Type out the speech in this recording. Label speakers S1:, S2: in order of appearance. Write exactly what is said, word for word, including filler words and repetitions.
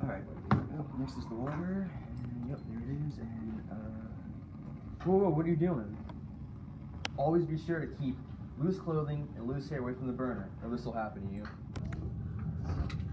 S1: Alright, oh, next is the water. And, yep, there it is. And, uh... Whoa, whoa, what are you doing? Always be sure to keep loose clothing and loose hair away from the burner, or this will happen to you.